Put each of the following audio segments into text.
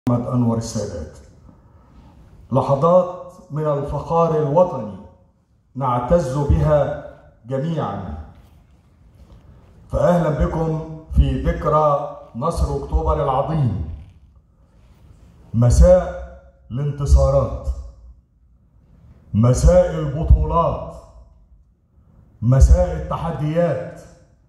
محمد أنور السادات. لحظات من الفخار الوطني نعتز بها جميعا، فأهلا بكم في ذكرى نصر أكتوبر العظيم، مساء الانتصارات، مساء البطولات، مساء التحديات.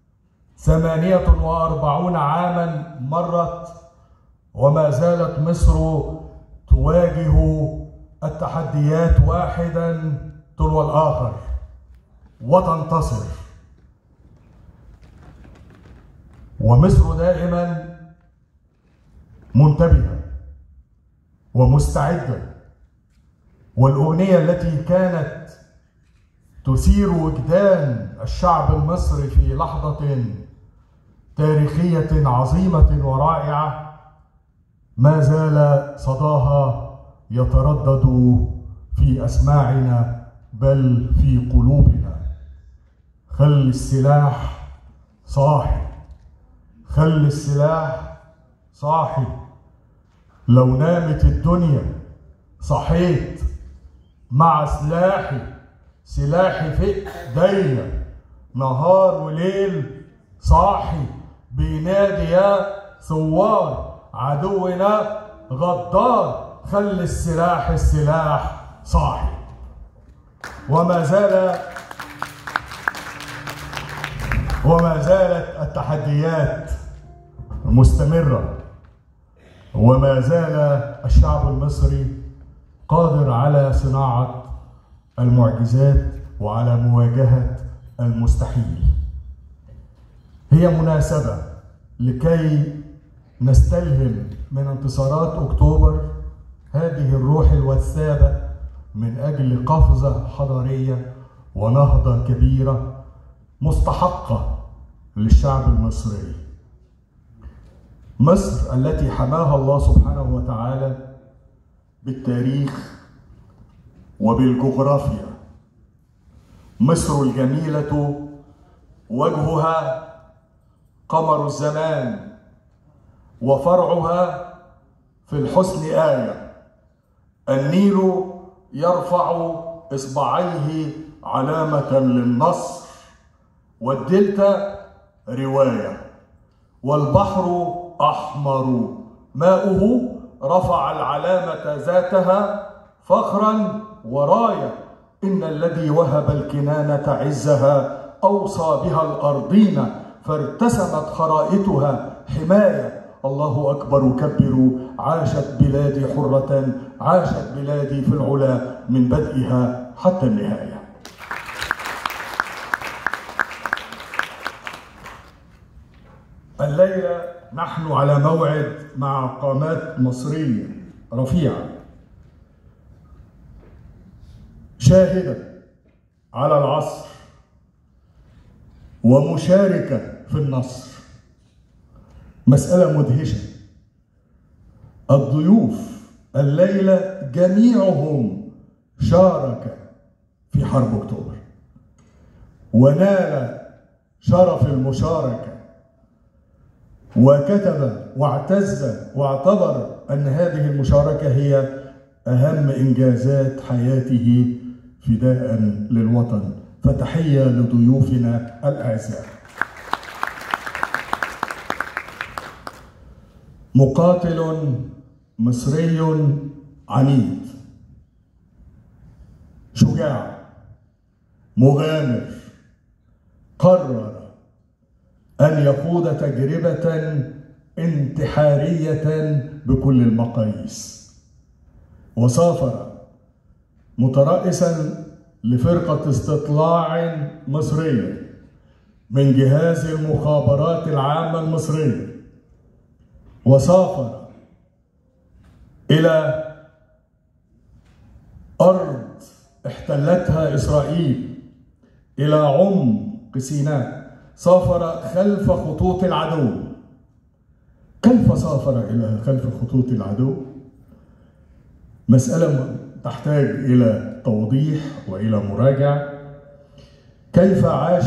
48 عاما مرت وما زالت مصر تواجه التحديات واحدا تلو الآخر وتنتصر، ومصر دائما منتبهة ومستعدة. والأغنية التي كانت تثير وجدان الشعب المصري في لحظة تاريخية عظيمة ورائعة ما زال صداها يتردد في أسماعنا بل في قلوبنا. خل السلاح صاحي، خل السلاح صاحي، لو نامت الدنيا صحيت مع سلاحي، سلاحي في ايديا نهار وليل صاحي، بينادي يا ثوار عدونا غدار، خل السلاح السلاح صاحي. وما زالت التحديات مستمرة، وما زال الشعب المصري قادر على صناعة المعجزات وعلى مواجهة المستحيل. هي مناسبة لكي نستلهم من انتصارات أكتوبر هذه الروح الوثابة من أجل قفزة حضارية ونهضة كبيرة مستحقة للشعب المصري. مصر التي حماها الله سبحانه وتعالى بالتاريخ وبالجغرافيا، مصر الجميلة وجهها قمر الزمان، وفرعها في الحسن آية. النيل يرفع إصبعيه علامة للنصر، والدلتا رواية، والبحر أحمر ماؤه رفع العلامة ذاتها فخرا وراية. إن الذي وهب الكنانة عزها أوصى بها الأرضين، فارتسمت خرائطها حماية. الله أكبر كبروا، عاشت بلادي حرة، عاشت بلادي في العلا من بدئها حتى النهاية. الليلة نحن على موعد مع قامات مصرية رفيعة شاهدة على العصر ومشاركة في النصر. مسألة مدهشة. الضيوف الليلة جميعهم شارك في حرب أكتوبر ونال شرف المشاركة، وكتب واعتز واعتبر أن هذه المشاركة هي أهم إنجازات حياته فداء للوطن. فتحية لضيوفنا الأعزاء. مقاتل مصري عنيد، شجاع، مغامر، قرر أن يخوض تجربة انتحارية بكل المقاييس، وسافر مترأسا لفرقة استطلاع مصرية من جهاز المخابرات العامة المصرية، وسافر إلى أرض احتلتها إسرائيل، إلى عمق سيناء، سافر خلف خطوط العدو. كيف سافر إلى خلف خطوط العدو؟ مسألة تحتاج إلى توضيح وإلى مراجعة. كيف عاش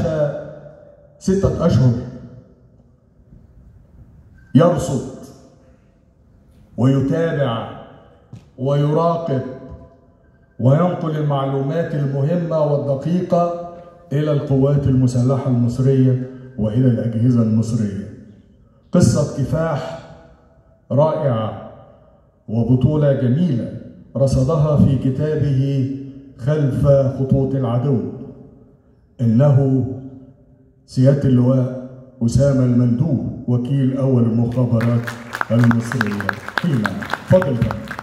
6 أشهر يرصد ويتابع ويراقب وينقل المعلومات المهمة والدقيقة إلى القوات المسلحة المصرية وإلى الأجهزة المصرية. قصة كفاح رائعة وبطولة جميلة رصدها في كتابه خلف خطوط العدو. إنه سيادة اللواء أسامة المندوب، وكيل أول المخابرات المصرية. فيما فضل.